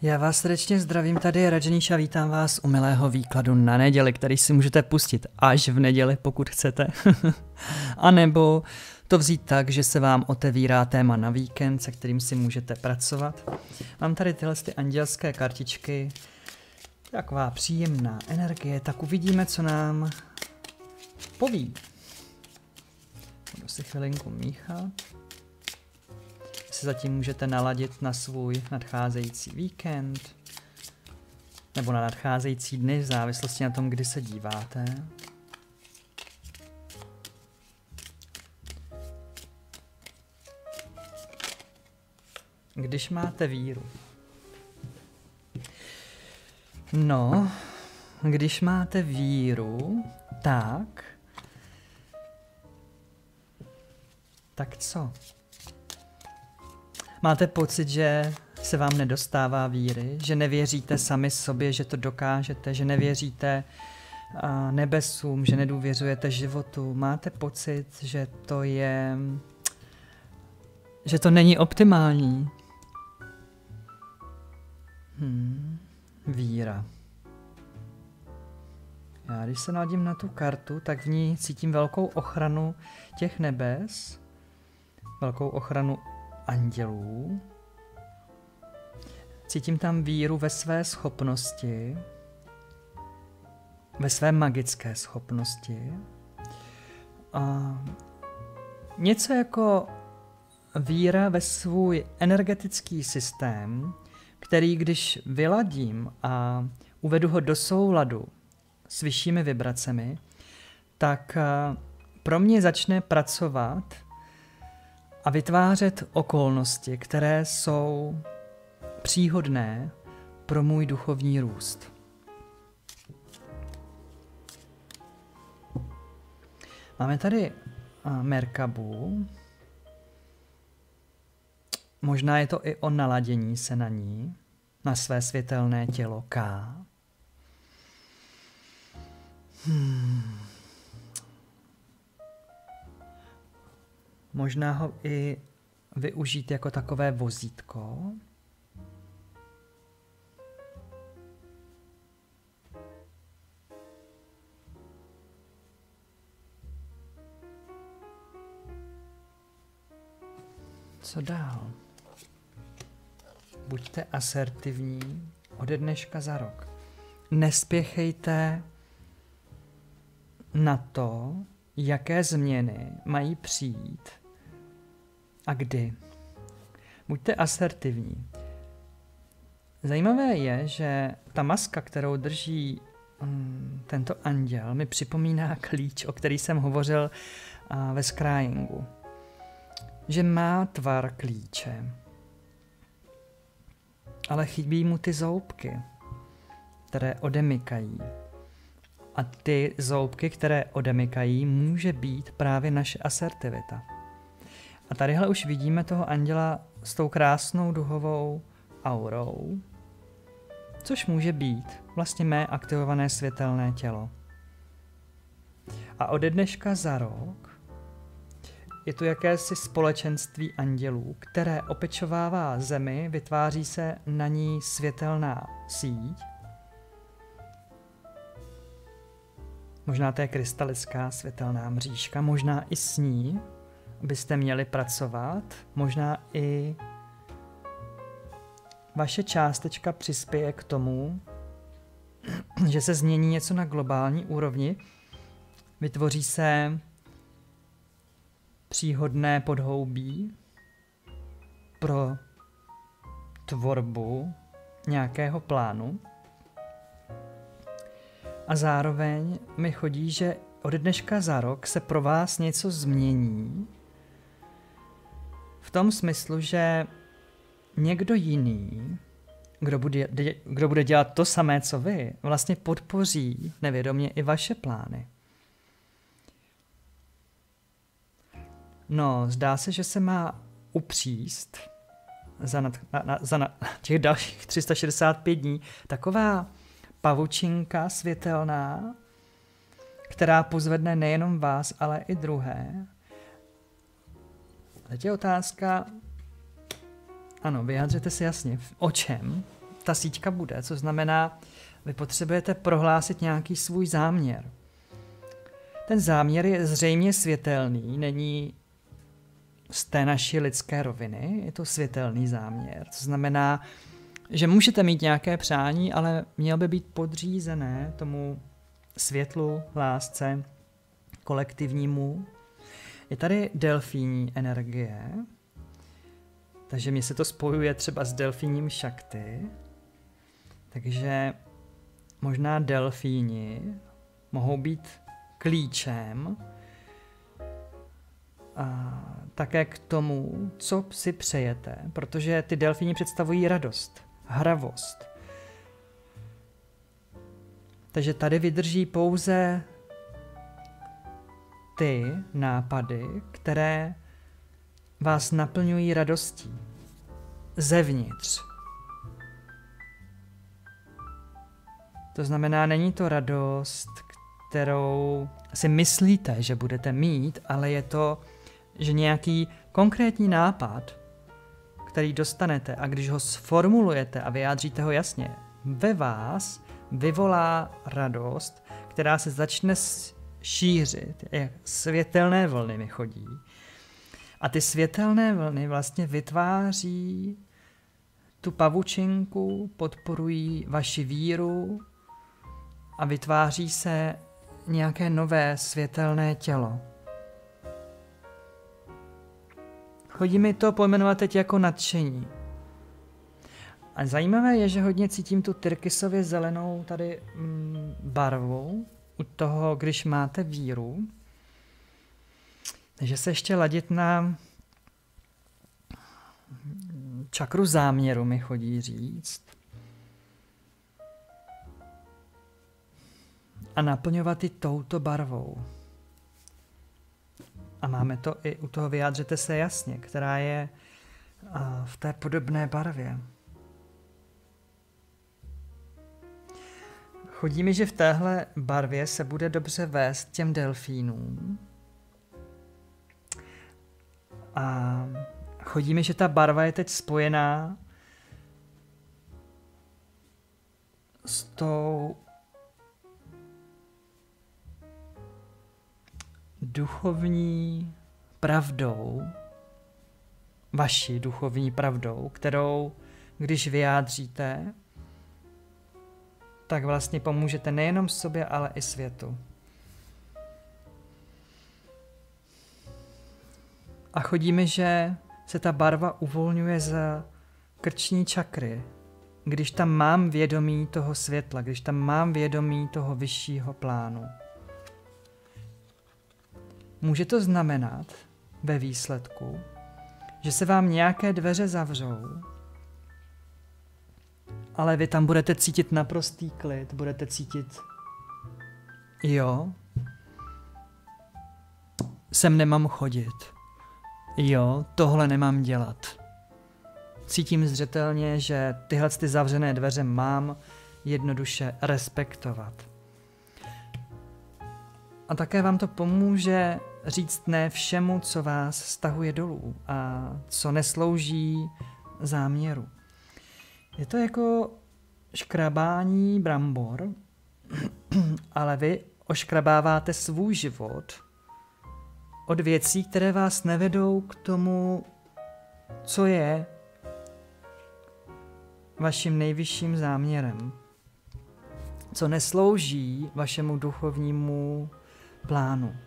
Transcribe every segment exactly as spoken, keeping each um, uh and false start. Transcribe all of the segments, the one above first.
Já vás srdečně zdravím, tady je Rajnish a vítám vás u milého výkladu na neděli, který si můžete pustit až v neděli, pokud chcete. A nebo to vzít tak, že se vám otevírá téma na víkend, se kterým si můžete pracovat. Mám tady tyhle ty andělské kartičky, taková příjemná energie, tak uvidíme, co nám poví. Budu si chvilinku míchat. Se zatím můžete naladit na svůj nadcházející víkend nebo na nadcházející dny, v závislosti na tom, kdy se díváte. Když máte víru. No, když máte víru, tak... Tak co? Máte pocit, že se vám nedostává víry, že nevěříte sami sobě, že to dokážete, že nevěříte uh, nebesům, že nedůvěřujete životu. Máte pocit, že to je, že to není optimální. Hmm. Víra. Já když se naladím na tu kartu, tak v ní cítím velkou ochranu těch nebes, velkou ochranu andělů. Cítím tam víru ve své schopnosti, ve své magické schopnosti. A něco jako víra ve svůj energetický systém, který když vyladím a uvedu ho do souladu s vyššími vibracemi, tak pro mě začne pracovat a vytvářet okolnosti, které jsou příhodné pro můj duchovní růst. Máme tady Merkabu. Možná je to i o naladění se na ní, na své světelné tělo K. Hmm. Možná ho i využít jako takové vozítko. Co dál? Buďte asertivní ode dneška za rok. Nespěchejte na to, jaké změny mají přijít a kdy. Buďte asertivní. Zajímavé je, že ta maska, kterou drží um, tento anděl, mi připomíná klíč, o který jsem hovořil uh, ve scryingu. Že má tvar klíče, ale chybí mu ty zoubky, které odemykají. A ty zoubky, které odemykají, může být právě naše asertivita. A tadyhle už vidíme toho anděla s tou krásnou duhovou aurou, což může být vlastně mé aktivované světelné tělo. A ode dneška za rok je tu jakési společenství andělů, které opečovává zemi, vytváří se na ní světelná síť. Možná to je krystalická světelná mřížka, možná i s ní byste měli pracovat, možná i vaše částečka přispěje k tomu, že se změní něco na globální úrovni, vytvoří se příhodné podhoubí pro tvorbu nějakého plánu. A zároveň mi chodí, že od dneška za rok se pro vás něco změní. V tom smyslu, že někdo jiný, kdo bude, kdo bude dělat to samé, co vy, vlastně podpoří nevědomě i vaše plány. No, zdá se, že se má upříst za, nad, na, na, za na, těch dalších tři sta šedesát pět dní taková pavučinka světelná, která pozvedne nejenom vás, ale i druhé. Teď je otázka, ano, vyjádřete si jasně, o čem ta síťka bude, co znamená, vy potřebujete prohlásit nějaký svůj záměr. Ten záměr je zřejmě světelný, není z té naší lidské roviny, je to světelný záměr. To znamená, že můžete mít nějaké přání, ale měl by být podřízené tomu světlu, lásce, kolektivnímu. Je tady delfíní energie, takže mi se to spojuje třeba s delfíním šakty, takže možná delfíni mohou být klíčem a také k tomu, co si přejete, protože ty delfíni představují radost, hravost. Takže tady vydrží pouze ty nápady, které vás naplňují radostí zevnitř. To znamená, není to radost, kterou si myslíte, že budete mít, ale je to, že nějaký konkrétní nápad, který dostanete a když ho sformulujete a vyjádříte ho jasně, ve vás vyvolá radost, která se začne šířit, jak světelné vlny mi chodí. A ty světelné vlny vlastně vytváří tu pavučinku, podporují vaši víru a vytváří se nějaké nové světelné tělo. Chodí mi to pojmenovat teď jako nadšení. A zajímavé je, že hodně cítím tu tyrkysově zelenou tady mm, barvu u toho, když máte víru. Takže se ještě ladit na čakru záměru mi chodí říct. A naplňovat i touto barvou. A máme to i u toho vyjádřete se jasně, která je v té podobné barvě. Chodí mi, že v téhle barvě se bude dobře vést těm delfínům. A chodí mi, že ta barva je teď spojená s tou duchovní pravdou, vaší duchovní pravdou, kterou, když vyjádříte, tak vlastně pomůžete nejenom sobě, ale i světu. A chodí mi, že se ta barva uvolňuje z krční čakry, když tam mám vědomí toho světla, když tam mám vědomí toho vyššího plánu. Může to znamenat ve výsledku, že se vám nějaké dveře zavřou, ale vy tam budete cítit naprostý klid, budete cítit, jo, sem nemám chodit, jo, tohle nemám dělat. Cítím zřetelně, že tyhle ty zavřené dveře mám jednoduše respektovat. A také vám to pomůže říct ne všemu, co vás stahuje dolů a co neslouží záměru. Je to jako škrabání brambor, ale vy oškrabáváte svůj život od věcí, které vás nevedou k tomu, co je vaším nejvyšším záměrem, co neslouží vašemu duchovnímu plánu.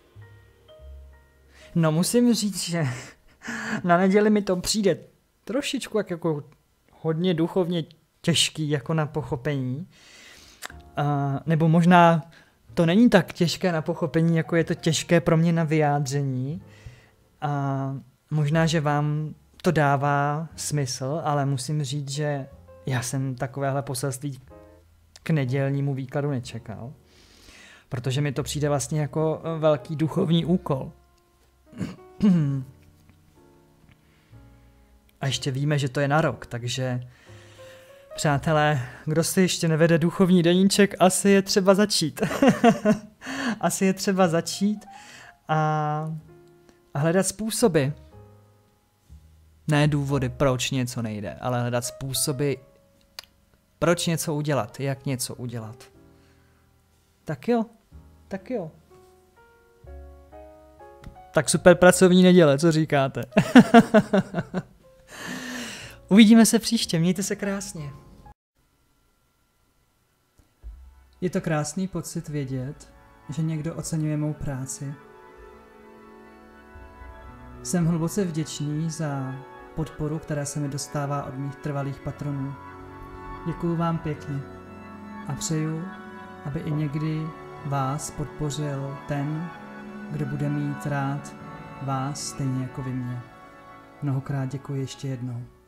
No musím říct, že na neděli mi to přijde trošičku jak jako hodně duchovně těžký jako na pochopení. A, nebo možná to není tak těžké na pochopení, jako je to těžké pro mě na vyjádření. A možná, že vám to dává smysl, ale musím říct, že já jsem takovéhle poselství k nedělnímu výkladu nečekal. Protože mi to přijde vlastně jako velký duchovní úkol. A ještě víme, že to je na rok, takže přátelé, kdo si ještě nevede duchovní deníček, asi je třeba začít. asi je třeba začít a, a hledat způsoby. Ne důvody, proč něco nejde, ale hledat způsoby, Proč něco udělat? Jak něco udělat? Tak jo, tak jo. Tak super pracovní neděle, co říkáte? Uvidíme se příště, mějte se krásně. Je to krásný pocit vědět, že někdo oceňuje mou práci. Jsem hluboce vděčný za podporu, která se mi dostává od mých trvalých patronů. Děkuju vám pěkně a přeju, aby i někdy vás podpořil ten, kdo bude mít rád vás stejně jako vy mě. Mnohokrát děkuji ještě jednou.